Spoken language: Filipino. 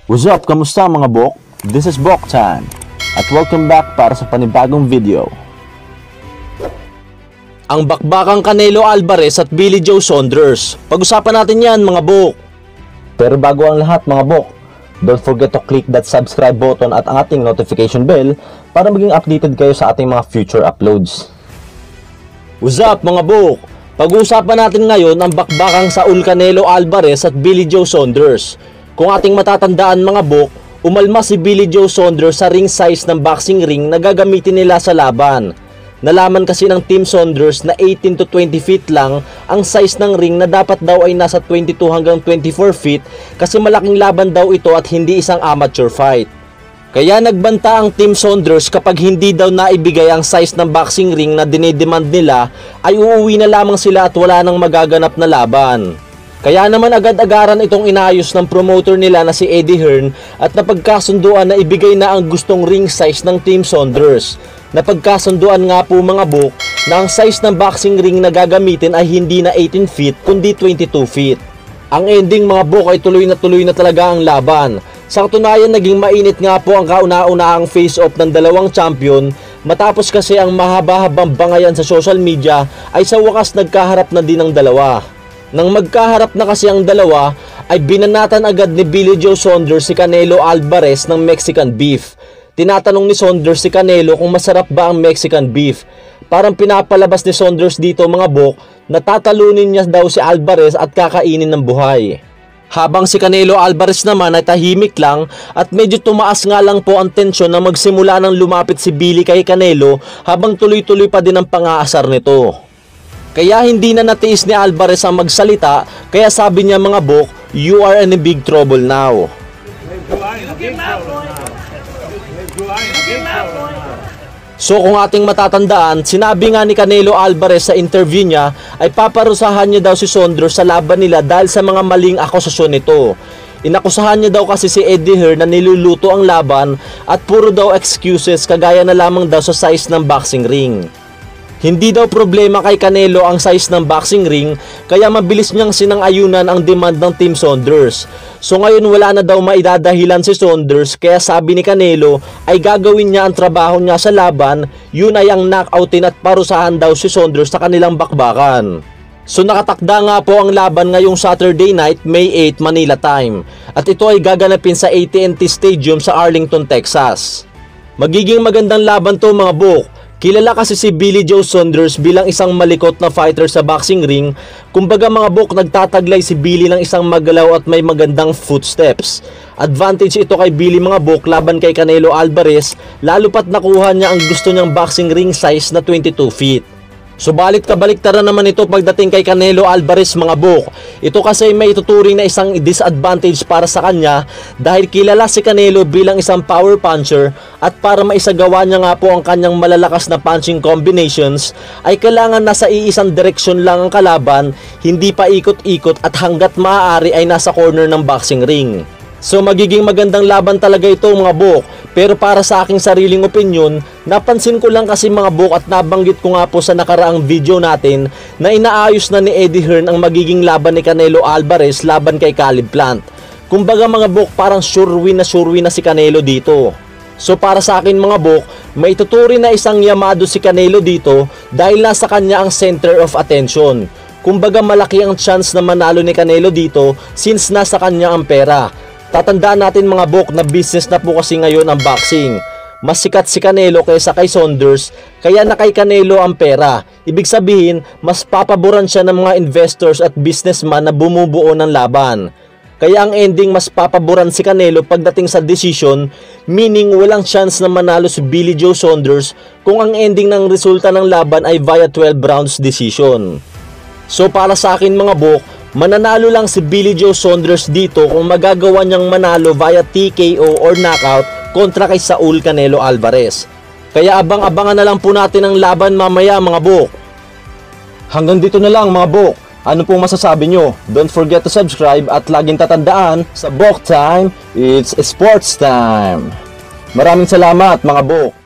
What's up? Kamusta mga Bok? This is Bok Time at welcome back para sa panibagong video. Ang bakbakang Canelo Alvarez at Billy Joe Saunders. Pag-usapan natin yan mga Bok. Pero bago ang lahat mga Bok, don't forget to click that subscribe button at ang ating notification bell para maging updated kayo sa ating mga future uploads. What's up mga Bok? Pag-usapan natin ngayon ang bakbakang Saul Canelo Alvarez at Billy Joe Saunders. Kung ating matatandaan mga Bok, umalma si Billy Joe Saunders sa ring size ng boxing ring na gagamitin nila sa laban. Nalaman kasi ng Team Saunders na 18 to 20 feet lang ang size ng ring na dapat daw ay nasa 22 hanggang 24 feet kasi malaking laban daw ito at hindi isang amateur fight. Kaya nagbanta ang Team Saunders kapag hindi daw naibigay ang size ng boxing ring na dinedemand nila ay uuwi na lamang sila at wala nang magaganap na laban. Kaya naman agad-agaran itong inayos ng promoter nila na si Eddie Hearn at napagkasunduan na ibigay na ang gustong ring size ng Team Saunders. Napagkasunduan nga po mga Bok na ang size ng boxing ring na gagamitin ay hindi na 18 feet kundi 22 feet. Ang ending mga Bok ay tuloy na talaga ang laban. Sa katunayan naging mainit nga po ang kauna-unahang face-off ng dalawang champion matapos kasi ang mahaba-habang bangayan sa social media ay sa wakas nagkaharap na din ang dalawa. Nang magkaharap na kasi ang dalawa, ay binanatan agad ni Billy Joe Saunders si Canelo Alvarez ng Mexican beef. Tinatanong ni Saunders si Canelo kung masarap ba ang Mexican beef. Parang pinapalabas ni Saunders dito mga Bok na tatalunin niya daw si Alvarez at kakainin ng buhay. Habang si Canelo Alvarez naman ay tahimik lang at medyo tumaas nga lang po ang tensyon na magsimula nang lumapit si Billy kay Canelo habang tuloy-tuloy pa din ang pang-aasar nito. Kaya hindi na natiis ni Alvarez ang magsalita, kaya sabi niya mga Bok, you are in a big trouble now. So kung ating matatandaan, sinabi nga ni Canelo Alvarez sa interview niya ay paparusahan niya daw si Saunders sa laban nila dahil sa mga maling akusasyon nito. Inakusahan niya daw kasi si Eddie Hearn na niluluto ang laban at puro daw excuses kagaya na lamang daw sa size ng boxing ring. Hindi daw problema kay Canelo ang size ng boxing ring kaya mabilis niyang sinang-ayunan ang demand ng Team Saunders. So ngayon wala na daw maidadahilan si Saunders kaya sabi ni Canelo ay gagawin niya ang trabaho niya sa laban, yun ay ang knockoutin at parusahan daw si Saunders sa kanilang bakbakan. So nakatakda nga po ang laban ngayong Saturday night, May 8 Manila time at ito ay gaganapin sa AT&T Stadium sa Arlington, Texas. Magiging magandang laban to mga Bok. Kilala kasi si Billy Joe Saunders bilang isang malikot na fighter sa boxing ring. Kumbaga mga Bok, nagtataglay si Billy ng isang magalaw at may magandang footsteps. Advantage ito kay Billy mga Bok laban kay Canelo Alvarez, lalo pat nakuha niya ang gusto niyang boxing ring size na 22 feet. Subalit kabaliktaran naman ito pagdating kay Canelo Alvarez mga Bok. Ito kasi may ituturing na isang disadvantage para sa kanya dahil kilala si Canelo bilang isang power puncher at para maisagawa niya nga po ang kanyang malalakas na punching combinations ay kailangan nasa iisang direksyon lang ang kalaban, hindi pa ikot-ikot at hanggat maaari ay nasa corner ng boxing ring. So magiging magandang laban talaga ito mga Bok. Pero para sa aking sariling opinyon, napansin ko lang kasi mga Bok at nabanggit ko nga po sa nakaraang video natin na inaayos na ni Eddie Hearn ang magiging laban ni Canelo Alvarez laban kay Caleb Plant. Kumbaga mga Bok, parang sure win na si Canelo dito. So para sa akin mga Bok, may tuturing na isang yamado si Canelo dito dahil nasa kanya ang center of attention. Kumbaga malaki ang chance na manalo ni Canelo dito since nasa kanya ang pera. Tatandaan natin mga Bok na business na po kasi ngayon ang boxing. Mas sikat si Canelo kaysa kay Saunders, kaya na kay Canelo ang pera. Ibig sabihin, mas papaboran siya ng mga investors at businessman na bumubuo ng laban. Kaya ang ending mas papaboran si Canelo pagdating sa decision, meaning walang chance na manalo si Billy Joe Saunders kung ang ending ng resulta ng laban ay via 12 rounds decision. So para sa akin mga Bok, mananalo lang si Billy Joe Saunders dito kung magagawa niyang manalo via TKO or knockout kontra kay Saul Canelo Alvarez. Kaya abang-abangan na lang po natin ang laban mamaya mga Bok. Hanggang dito na lang mga Bok. Ano pong masasabi nyo? Don't forget to subscribe at laging tatandaan sa Bok Time, it's sports time. Maraming salamat mga Bok.